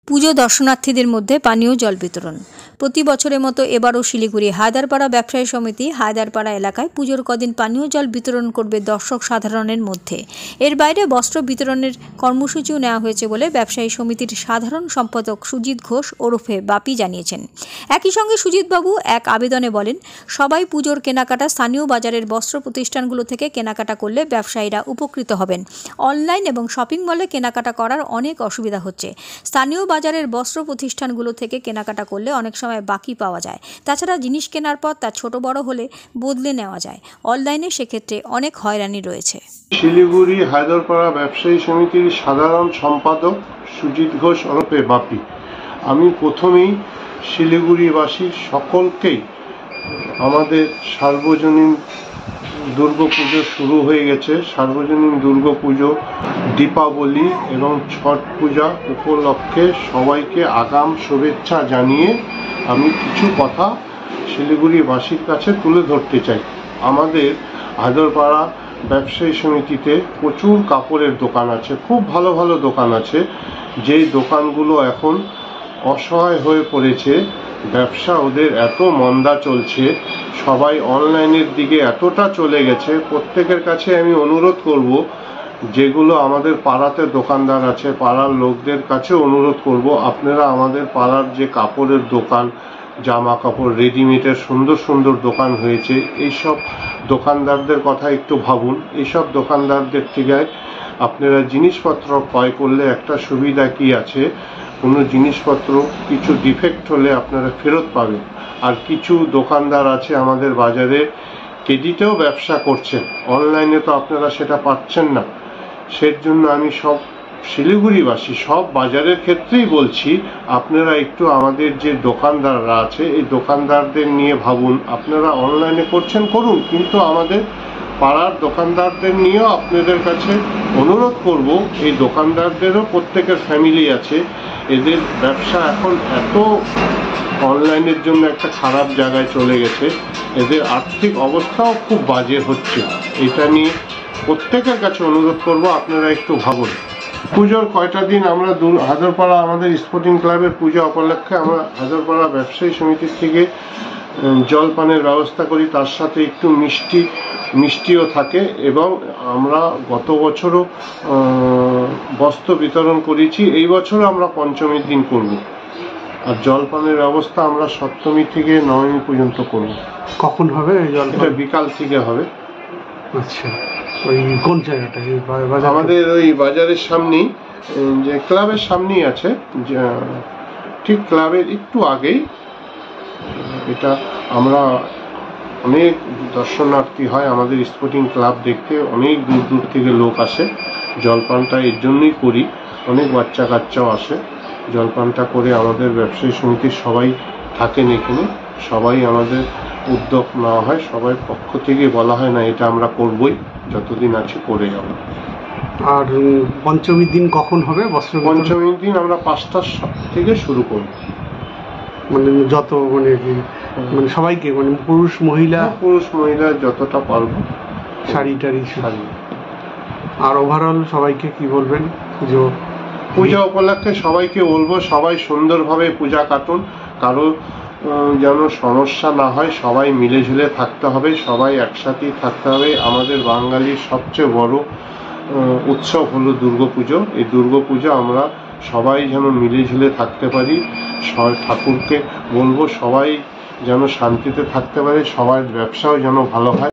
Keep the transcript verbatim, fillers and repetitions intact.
পুজো দর্শনার্থীদের মধ্যে পানীয় জল বিতরণ। প্রতি বছরের মতো এবারও শিলিগুড়ি হায়দারপাড়া ব্যবসায়ী সমিতি হায়দারপাড়া এলাকায় পুজোর কদিন পানীয় জল বিতরণ করবে দর্শক সাধারণের মধ্যে। এর বাইরে বস্ত্র বিতরণের কর্মসূচিও নেওয়া হয়েছে বলে ব্যবসায়ী সমিতির সাধারণ সম্পাদক সুজিত ঘোষ ওরফে বাপি জানিয়েছেন। একই সঙ্গে সুজিতবাবু এক আবেদনে বলেন, সবাই পুজোর কেনাকাটা স্থানীয় বাজারের বস্ত্র প্রতিষ্ঠানগুলো থেকে কেনাকাটা করলে ব্যবসায়ীরা উপকৃত হবেন। অনলাইন এবং শপিং মলে কেনাকাটা করার অনেক অসুবিধা হচ্ছে। স্থানীয় বাজারের বস্ত্র প্রতিষ্ঠানগুলো থেকে কেনাকাটা করলে অনেক সময় বাকি পাওয়া যায়। তাছাড়া জিনিস কেনার পর তা ছোট বড় হলে বদলে নেওয়া যায়। অনলাইনে সেক্ষেত্রে অনেক হয়রানি রয়েছে। শিলিগুড়ি হায়দারপাড়া ব্যবসায়ী সমিতির সাধারণ সম্পাদক সুজিত ঘোষ ওরফে বাপি। আমি প্রথমেই শিলিগুড়িবাসী সকলকেই আমাদের সার্বজনীন দুর্গাপুজো শুরু হয়ে গেছে। সার্বজনীন দুর্গাপুজো, দীপাবলি এবং ছট পূজা উপলক্ষে সবাইকে আগাম শুভেচ্ছা জানিয়ে আমি কিছু কথা শিলিগুড়িবাসীর কাছে তুলে ধরতে চাই। আমাদের হায়দারপাড়া ব্যবসায়ী সমিতিতে প্রচুর কাপড়ের দোকান আছে, খুব ভালো ভালো দোকান আছে, যেই দোকানগুলো এখন অসহায় হয়ে পড়েছে। ব্যবসা ওদের এত মন্দা চলছে, সবাই অনলাইনের দিকে এতটা চলে গেছে। প্রত্যেকের কাছে আমি অনুরোধ করব, যেগুলো আমাদের পাড়াতে দোকানদার আছে, পাড়ার লোকদের কাছে অনুরোধ করব, আপনারা আমাদের পাড়ার যে কাপড়ের দোকান, জামা কাপড় রেডিমেডের সুন্দর সুন্দর দোকান হয়েছে, এইসব দোকানদারদের কথা একটু ভাবুন। এইসব দোকানদারদের থেকে আপনারা জিনিসপত্র ক্রয় করলে একটা সুবিধা কি আছে, কোনো জিনিসপত্র কিছু ডিফেক্ট হলে আপনারা ফেরত পাবেন। আর কিছু দোকানদার আছে আমাদের বাজারে ক্রেডিটেও ব্যবসা করছেন, অনলাইনে তো আপনারা সেটা পাচ্ছেন না। সেজন্য আমি সব শিলিগুড়িবাসী সব বাজারের ক্ষেত্রেই বলছি, আপনারা একটু আমাদের যে দোকানদাররা আছে এই দোকানদারদের নিয়ে ভাবুন। আপনারা অনলাইনে করছেন করুন, কিন্তু আমাদের পাড়ার দোকানদারদের নিয়েও আপনাদের কাছে অনুরোধ করব, এই দোকানদারদেরও প্রত্যেকের ফ্যামিলি আছে, এদের ব্যবসা এখন এত অনলাইনের জন্য একটা খারাপ জায়গায় চলে গেছে, এদের আর্থিক অবস্থাও খুব বাজে হচ্ছে। এটা নিয়ে প্রত্যেকের কাছে অনুরোধ করব, আপনারা একটু ভাবুন। পুজোর কয়টা দিন আমরা হায়দারপাড়া আমাদের স্পোর্টিং ক্লাবের পূজা উপলক্ষে আমরা হায়দারপাড়া ব্যবসায়ী সমিতির থেকে জলপানের ব্যবস্থা করি, তার সাথে একটু মিষ্টি মিষ্টিও থাকে। এবং আমরা গত বছরও বস্ত্র বিতরণ করেছি, এই বছরও আমরা পঞ্চমীর দিন করব। আর জলপানের ব্যবস্থা আমরা সপ্তমী থেকে নবমী পর্যন্ত করব। কখন হবে জল? এটা বিকাল থেকে হবে। আচ্ছা, ওই কোন জায়গাটা? আমাদের ওই বাজারের সামনেই, যে ক্লাবের সামনেই আছে, ঠিক ক্লাবের একটু আগেই। এটা আমরা অনেক দর্শনার্থী হয় আমাদের স্পোর্টিং ক্লাব দেখতে, অনেক দূর দূর থেকে লোক আসে। জলপানটা এর জন্যই করি, অনেক বাচ্চা কাচ্চাও আসে। জলপানটা করে আমাদের ব্যবসায়ী সমিতির সবাই থাকেন এখানে, সবাই আমাদের উদ্যোগ নেওয়া হয়, সবাই পক্ষ থেকে বলা হয় না এটা আমরা করবই, যতদিন আছে করে যাব। আর পঞ্চমীর দিন কখন হবে বস্ত্র? পঞ্চমীর দিন আমরা পাঁচটা থেকে শুরু করব। মানে যত মানে মানে সবাইকে, মানে পুরুষ মহিলা পুরুষ মহিলা যতটা পারবো, শাড়ি টাড়ি শাড়ি। আর ওভারঅল সবাইকে কি বলবেন? পুজো পূজা উপলক্ষে সবাইকে বলবো, সবাই সুন্দরভাবে পূজা কাটুন, কারো যেন সমস্যা না হয়, সবাই মিলে ঝুলে থাকতে হবে, সবাই একসাথেই থাকতে হবে। আমাদের বাঙালির সবচেয়ে বড় উৎসব হলো দুর্গাপুজো। এই দুর্গাপুজো আমরা সবাই যেন মিলে ঝুলে থাকতে পারি। ঠাকুরকে বলবো সবাই যেন শান্তিতে থাকতে পারে, সবার ব্যবসাও যেন ভালো হয়।